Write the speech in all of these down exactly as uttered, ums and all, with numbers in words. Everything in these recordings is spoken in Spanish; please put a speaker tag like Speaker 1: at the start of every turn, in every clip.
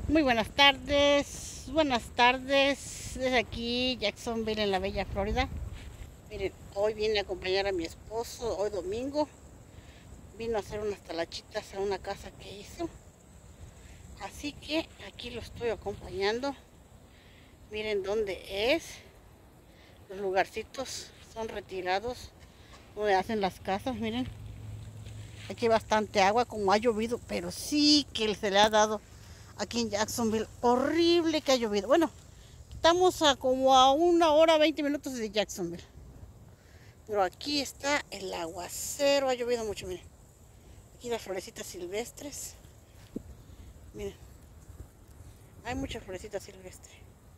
Speaker 1: Muy buenas tardes, buenas tardes, desde aquí Jacksonville en la bella Florida. Miren, hoy vine a acompañar a mi esposo, hoy domingo, vino a hacer unas talachitas a una casa que hizo. Así que aquí lo estoy acompañando. Miren dónde es, los lugarcitos son retirados donde hacen las casas, miren. Aquí hay bastante agua, como ha llovido, pero sí que se le ha dado aquí en Jacksonville. Horrible que ha llovido. Bueno, estamos a como a una hora, veinte minutos de Jacksonville. Pero aquí está el aguacero, ha llovido mucho, miren. Aquí las florecitas silvestres. Miren, hay muchas florecitas silvestres.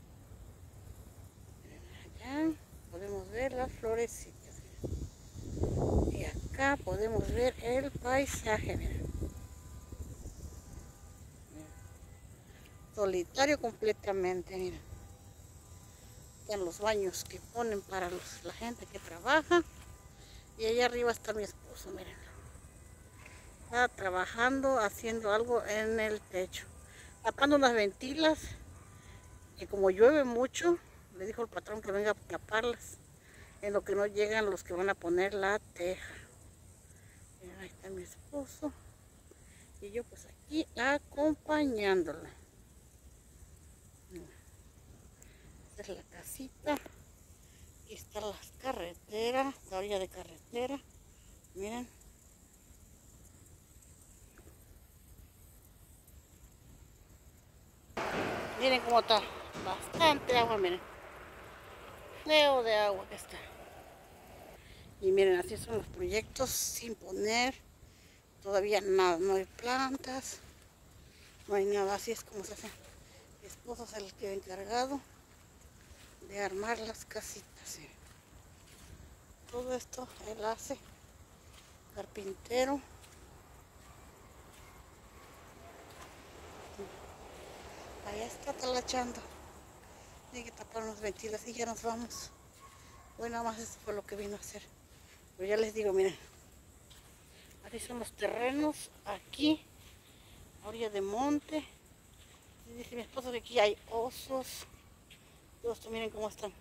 Speaker 1: Miren, allá podemos ver las florecitas. Y acá podemos ver el paisaje, miren. Solitario completamente, miren. Están los baños que ponen para los, la gente que trabaja. Y allá arriba está mi esposo, miren. Está trabajando, haciendo algo en el techo. Tapando unas ventilas. Que como llueve mucho, le dijo el patrón que venga a taparlas. En lo que no llegan los que van a poner la teja. Miren, ahí está mi esposo. Y yo pues aquí acompañándola. Esta es la casita. Aquí están las carreteras, la orilla de carretera. Miren. Miren cómo está. Bastante agua, miren. Feo de agua que está. Y miren, así son los proyectos sin poner. Todavía nada, no hay plantas. No hay nada, así es como se hace. Mi esposo es el que ha encargado de armar las casitas. ¿Sí? Todo esto él hace. Carpintero. Allá está talachando. Tiene que tapar unos ventilas y ya nos vamos. Hoy nada más esto fue lo que vino a hacer. Pero ya les digo, miren. Así son los terrenos aquí. A orilla de monte. Y dice mi esposo que aquí hay osos. Todo esto miren cómo están.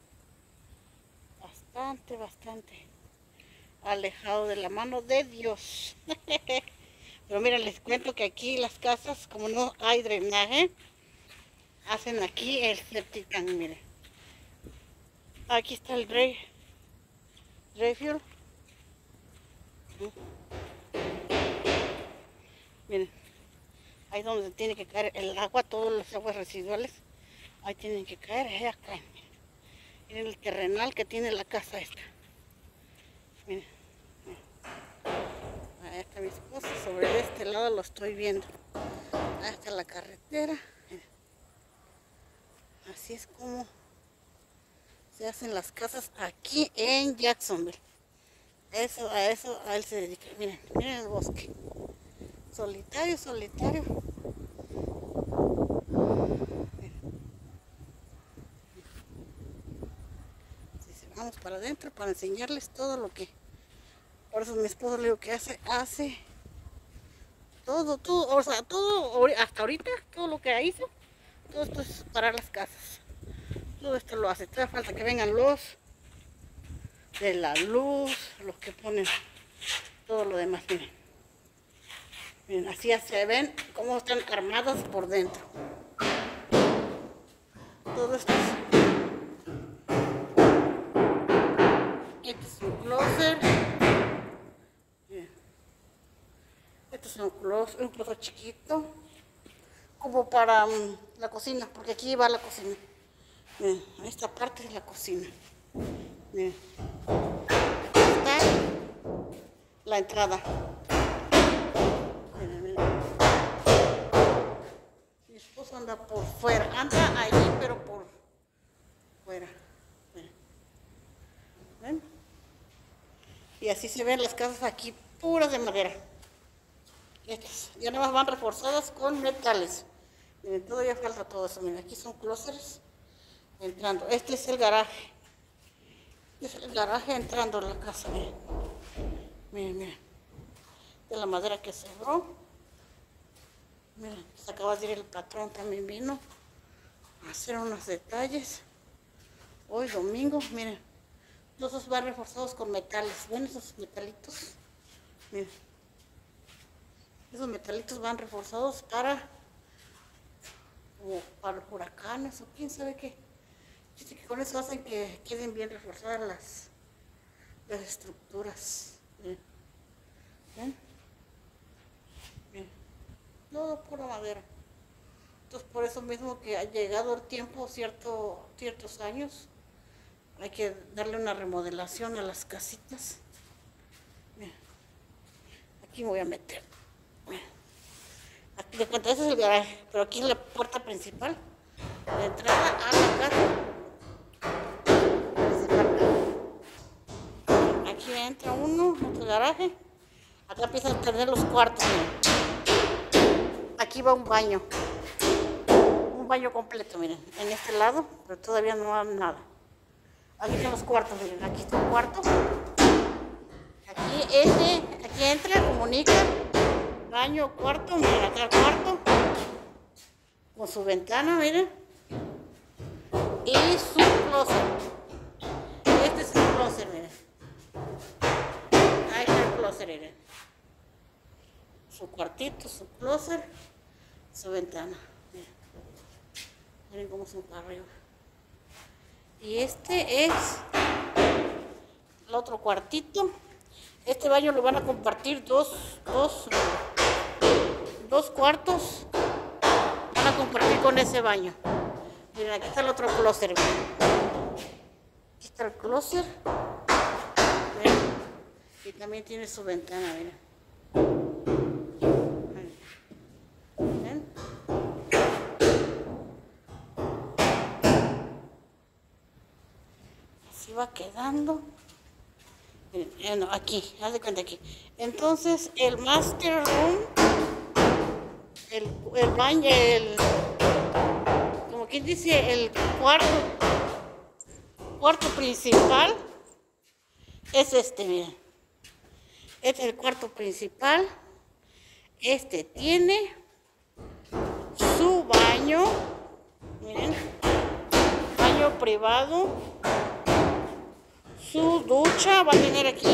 Speaker 1: Bastante, bastante alejado de la mano de Dios. Pero miren, les cuento que aquí las casas, como no hay drenaje, hacen aquí el septic tank, miren. Aquí está el dry, dry fuel. Miren, ahí donde tiene que caer el agua, todas las aguas residuales, ahí tienen que caer, ahí acá. Miren, miren el terrenal que tiene la casa esta. Miren, miren. Ahí está mi esposo, sobre este lado lo estoy viendo. Ahí está la carretera. Miren. Así es como se hacen las casas aquí en Jacksonville. Eso, a eso, a él se dedica. Miren, miren el bosque. Solitario, solitario. Si vamos para adentro para enseñarles todo lo que. Por eso mi esposo le digo que hace, hace todo, todo, o sea, todo, hasta ahorita, todo lo que hizo, todo esto es para las casas. Todo esto lo hace. Todavía falta que vengan los de la luz, los que ponen todo lo demás, miren. Miren, así se ven cómo están armados por dentro. Todo esto es... Este es un closet. Miren. Este es un closet, un closet chiquito. Como para um, la cocina, porque aquí va la cocina. Miren, esta parte es la cocina. Miren. Aquí está la entrada. Miren, miren. Mi esposo anda por fuera, anda allí pero por fuera. Miren. ¿Ven? Y así se ven las casas aquí puras de madera. Estas ya nada más van reforzadas con metales. Miren, todavía falta todo eso. Miren, aquí son closets entrando. Este es el garaje. Este es el garaje entrando a la casa. Miren, miren, miren. De la madera que sobró. Miren, se acaba de ir el patrón, también vino a hacer unos detalles. Hoy domingo, miren, todos esos van reforzados con metales. ¿Ven esos metalitos? Miren, esos metalitos van reforzados para, como para los huracanes o quién sabe qué. Dice que con eso hacen que queden bien reforzadas las, las estructuras. Miren, ¿ven? Miren, todo pura madera. Entonces, por eso mismo que ha llegado el tiempo, cierto, ciertos años, hay que darle una remodelación a las casitas. Mira, aquí me voy a meter. Mira, aquí de cuenta, ese es el garaje, pero aquí es la puerta principal, de entrada a la casa principal. Aquí entra uno, otro garaje. Acá empiezan a tener los cuartos. Miren. Aquí va un baño. Un baño completo, miren, en este lado, pero todavía no hay nada. Aquí están los cuartos, miren, aquí está un cuarto. Aquí este, aquí entra, comunica, baño, cuarto, miren, acá el cuarto, con su ventana, miren. Y su closet. Este es el closet, miren. Ahí está el closet, miren. Su cuartito, su closet, su ventana. Miren, miren cómo son para arriba. Y este es el otro cuartito. Este baño lo van a compartir dos, dos, dos cuartos. Van a compartir con ese baño. Miren, aquí está el otro closet. Aquí está el closet. Miren. Y también tiene su ventana, miren. ¿Ven? Así va quedando. Miren, no, aquí, haz de cuenta aquí. Entonces, el master room, el, el baño, el, como quien dice, el cuarto, cuarto principal, es este, miren. Este es el cuarto principal. Este tiene su baño, miren, baño privado. Su ducha, va a tener aquí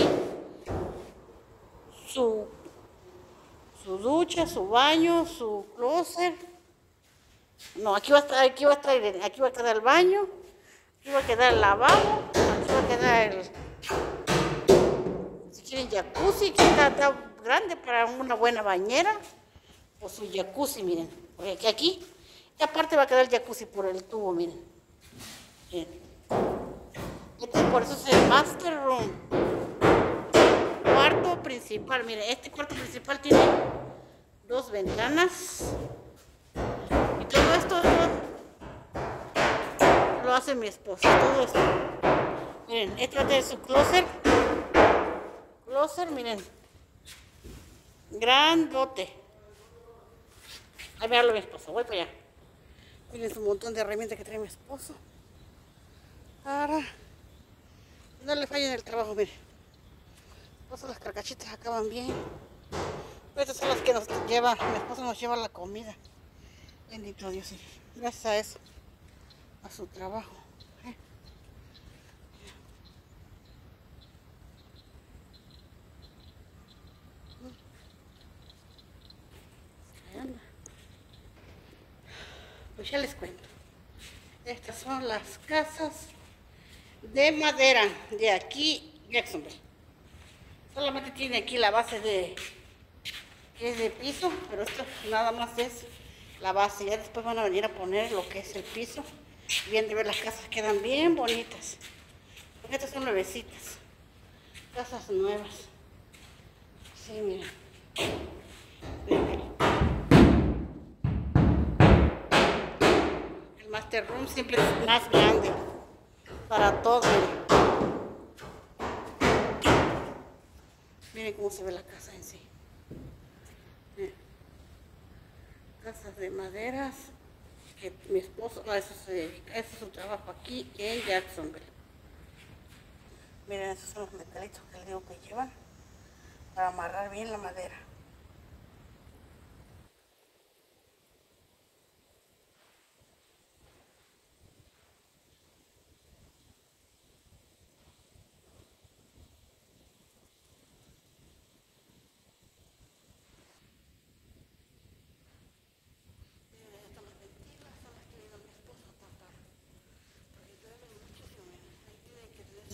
Speaker 1: su, su ducha, su baño, su closet. No, aquí va a estar, aquí va a estar, aquí va a quedar el baño, aquí va a quedar el lavabo, aquí va a quedar el, si quieren jacuzzi, que está, está grande para una buena bañera, o su jacuzzi, miren, porque aquí, y aparte va a quedar el jacuzzi por el tubo, miren. Miren. Este, por eso es el master room. Cuarto principal. Miren, este cuarto principal tiene dos ventanas. Y todo esto lo, lo hace mi esposa. Todo esto. Miren, este va a tener su closet. Closet, miren. Grandote. Ahí me habla mi esposo. Voy para allá. Miren un montón de herramientas que trae mi esposo. Para no le fallen el trabajo, miren. Pues las carcachitas acaban bien. Estas son las que nos lleva, mi esposo nos lleva la comida. Bendito Dios, gracias a eso, a su trabajo. ¿Eh? Pues ya les cuento. Estas son las casas de madera de aquí, Jacksonville. Solamente tiene aquí la base de, que es de piso, pero esto nada más es la base. Ya después van a venir a poner lo que es el piso. Bien de ver, las casas quedan bien bonitas. Porque estas son nuevecitas. Casas nuevas. Sí, miren. El master room siempre es más grande para todo. Miren cómo se ve la casa en sí. Miren. Casas de maderas que mi esposo, no, eso se dedica, eso es su trabajo aquí en Jacksonville. Miren, esos son los metalitos que les digo que llevan para amarrar bien la madera.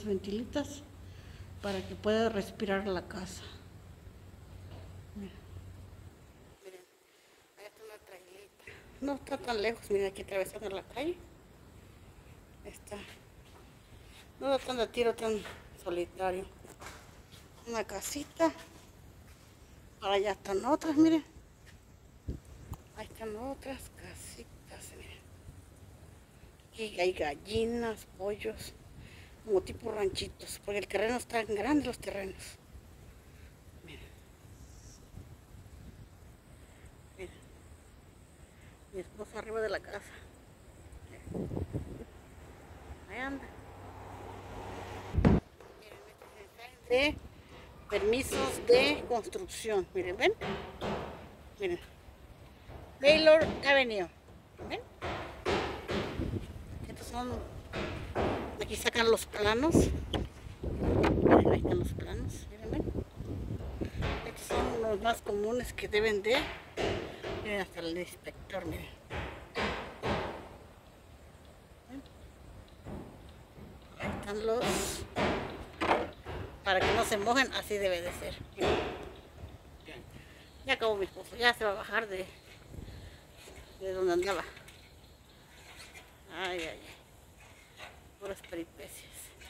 Speaker 1: unas ventilitas para que pueda respirar la casa. Miren, miren, ahí está una trailita. No está tan lejos, miren, aquí atravesando la calle. Está. No está tan de tiro tan solitario. Una casita. Para allá están otras, miren. Ahí están otras casitas, miren. Aquí hay gallinas, pollos, como tipo ranchitos, porque el terreno está grande, los terrenos. Miren. Miren. Mi esposo arriba de la casa. Ahí anda. Miren, este es de permisos de construcción. Miren, ven. Miren. Taylor Avenue. ¿Ven? Estos son. Aquí sacan los planos. Miren, ahí están los planos. Miren, ven. Estos son los más comunes que deben de. Miren, hasta el inspector, miren. ¿Ven? Ahí están los. Para que no se mojen, así debe de ser. Ya acabó mi esposo, ya se va a bajar de, de donde andaba. Ay, ay, ay. Puras peripecias.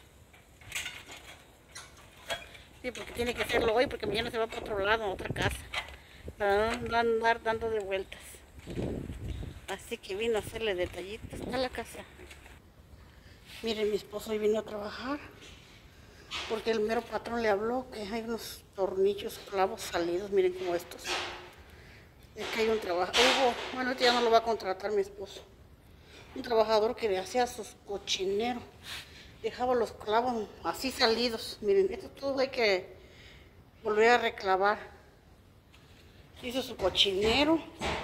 Speaker 1: Sí, porque tiene que hacerlo hoy, porque mañana se va para otro lado, a otra casa. Para no andar dando de vueltas. Así que vino a hacerle detallitos a la casa. Miren, mi esposo hoy vino a trabajar. Porque el mero patrón le habló que hay unos tornillos, clavos salidos, miren como estos. Es que hay un trabajo, hubo, bueno, este ya no lo va a contratar mi esposo. Un trabajador que le hacía sus cochineros, dejaba los clavos así salidos. Miren, esto todo hay que volver a reclavar. Hizo su cochinero.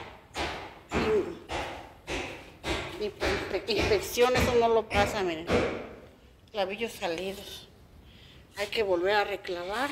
Speaker 1: Y, y por inspección eso no lo pasa, miren. Clavillos salidos. Hay que volver a reclavar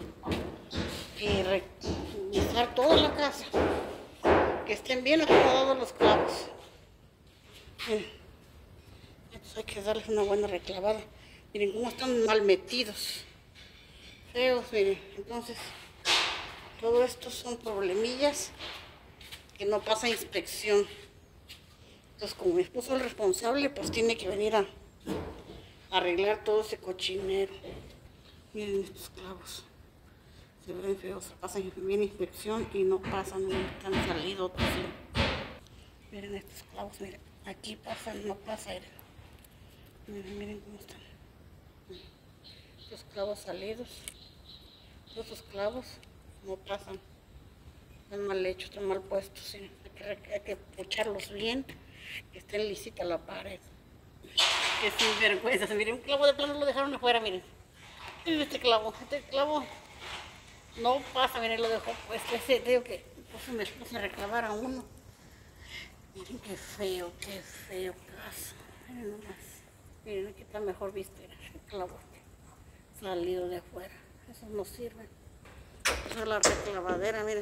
Speaker 1: y revisar toda la casa. Que estén bien acomodados los clavos. Miren, estos hay que darles una buena reclavada. Miren cómo están mal metidos. Feos, miren. Entonces, todo esto son problemillas que no pasa inspección. Entonces, como mi esposo es el responsable, pues tiene que venir a arreglar todo ese cochinero. Miren estos clavos, se ven feos, pasan bien inspección y no pasan, no están salidos. Miren estos clavos, miren, aquí pasan, no pasa, miren, miren, miren cómo están. Estos clavos salidos, todos estos clavos no pasan, están mal hechos, están mal puestos, ¿sí? hay, que, hay que pocharlos bien, que estén lisita la pared. Qué sinvergüenzas, miren, un clavo de plano lo dejaron afuera, miren. Miren este clavo, este clavo no pasa, miren, lo dejó puesto. Ese digo que pues, mi esposa reclamara uno. Miren qué feo, qué feo caso. Miren nomás. Miren, aquí está mejor visto, miren, el clavo salido de afuera. Esos no sirven. Esa es la reclavadera, miren.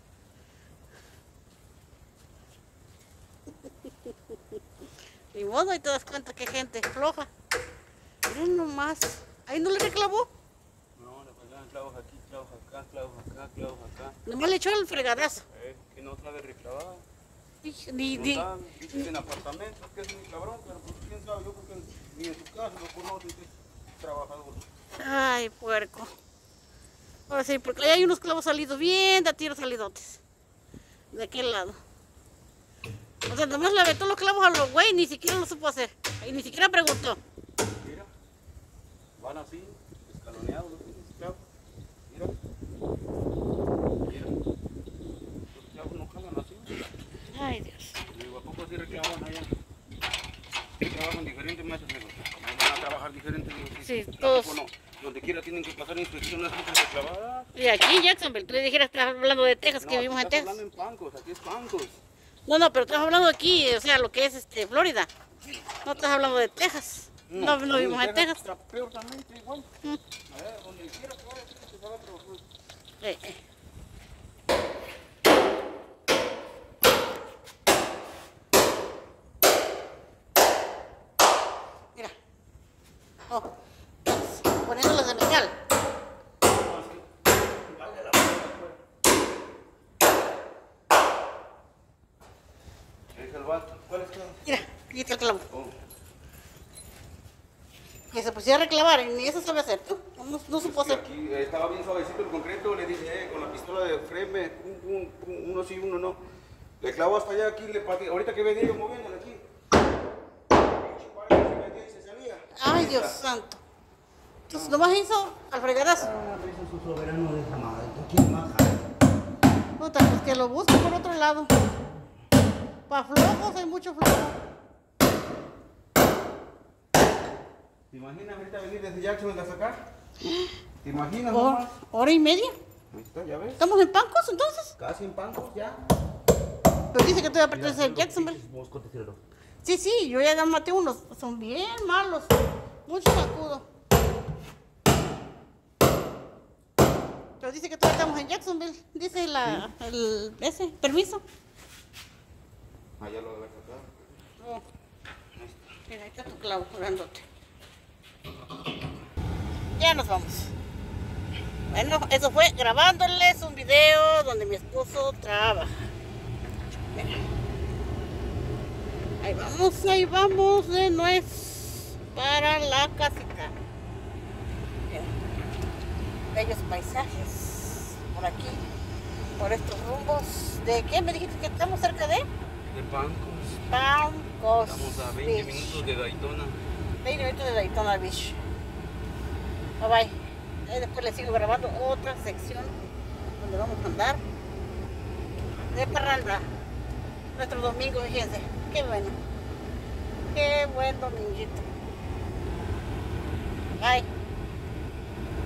Speaker 1: Ni modo, ahí te das cuenta que gente floja. Miren nomás. ¿Ahí no le reclavó?
Speaker 2: No, le faltaban clavos aquí, clavos acá, clavos acá, clavos acá.
Speaker 1: Nomás le echó el fregadazo.
Speaker 2: Eh, que no sabe reclavar.
Speaker 1: Ni,
Speaker 2: No
Speaker 1: ni,
Speaker 2: sabe, dice que en apartamentos, que es muy cabrón, pero pues quién sabe, yo creo que ni en su casa lo conoce, que es trabajador.
Speaker 1: Ay, puerco. Ahora sí, porque ahí hay unos clavos salidos bien de tiro salidotes. De aquel lado. O sea, nomás le aventó los clavos a los güey, ni siquiera lo supo hacer. Y ni siquiera preguntó.
Speaker 2: Mira, van así, escaloneados los pinches clavos. Mira. Mira. Los clavos no jalan así.
Speaker 1: Ay, Dios.
Speaker 2: Digo, ¿a poco así reclaman allá? Trabajan diferentes maestros, digo, van a trabajar diferentes. Digo,
Speaker 1: Sí,
Speaker 2: ¿a
Speaker 1: todos.
Speaker 2: poco no? Donde quiera tienen que pasar inspecciones antes de reclavar.
Speaker 1: Y aquí en Jacksonville, tú le dijeras, estás hablando de Texas, que
Speaker 2: No,
Speaker 1: vivimos en
Speaker 2: estás
Speaker 1: Texas.
Speaker 2: hablando en Pancos, aquí es Pancos.
Speaker 1: No, no, pero estás hablando aquí, o sea, lo que es este Florida. No estás hablando de Texas. No, no, vivimos en Texas.
Speaker 2: Está peor también, igual.
Speaker 1: Mm.
Speaker 2: A ver, donde quiera que vaya, que se va a trabajar.
Speaker 1: Eh, eh. Mira. Oh, señal.
Speaker 2: ¿Cuál es todo?
Speaker 1: Mira, aquí está el clavo.
Speaker 2: Oh.
Speaker 1: Que se pusiera a reclavar, ni eso sabe hacer. Tú, no, no supo
Speaker 2: Es que
Speaker 1: hacer.
Speaker 2: aquí eh, estaba bien suavecito el concreto, le dije eh, con la pistola de freme, un, un, un, uno sí, uno no. Le clavo hasta allá aquí, le pateé. Ahorita que venía yo moviéndole aquí. Se metía y se salía.
Speaker 1: Ay, Dios santo. Entonces, nomás hizo al fregadazo.
Speaker 2: Ah, hizo su soberano de madre. ¿Tú quieres más?
Speaker 1: Puta, pues que lo busque por otro lado. Para flojos hay mucho flojo.
Speaker 2: ¿Te imaginas ahorita venir desde Jackson a sacar? ¿Te imaginas?
Speaker 1: Hor-
Speaker 2: Nomás?
Speaker 1: hora y media.
Speaker 2: Ahí está, ya ves.
Speaker 1: ¿Estamos en Pancos entonces?
Speaker 2: Casi en pancos ya.
Speaker 1: Pero dice que todavía pertenece a Jacksonville. Sí, sí, yo ya maté unos. Son bien malos. Mucho sacudo. Pero dice que todavía estamos en Jacksonville. Dice la, el, ese, permiso.
Speaker 2: Allá lo debe sacar.
Speaker 1: Oh. Mira, ahí está tu clavo, grandote. Ya nos vamos. Bueno, eso fue grabándoles un video donde mi esposo trabaja. Mira. Ahí vamos, ahí vamos de nuez para la casita. Mira. Bellos paisajes por aquí, por estos rumbos. ¿De qué me dijiste que estamos cerca de?
Speaker 2: De Pancos.
Speaker 1: Pancos.
Speaker 2: Estamos a veinte
Speaker 1: Beach.
Speaker 2: minutos de Daytona.
Speaker 1: veinte minutos de Daytona Beach. Bye bye. Ahí después les sigo grabando otra sección donde vamos a andar de parranda. Nuestro domingo, fíjense. Qué bueno. Qué buen dominguito. Bye.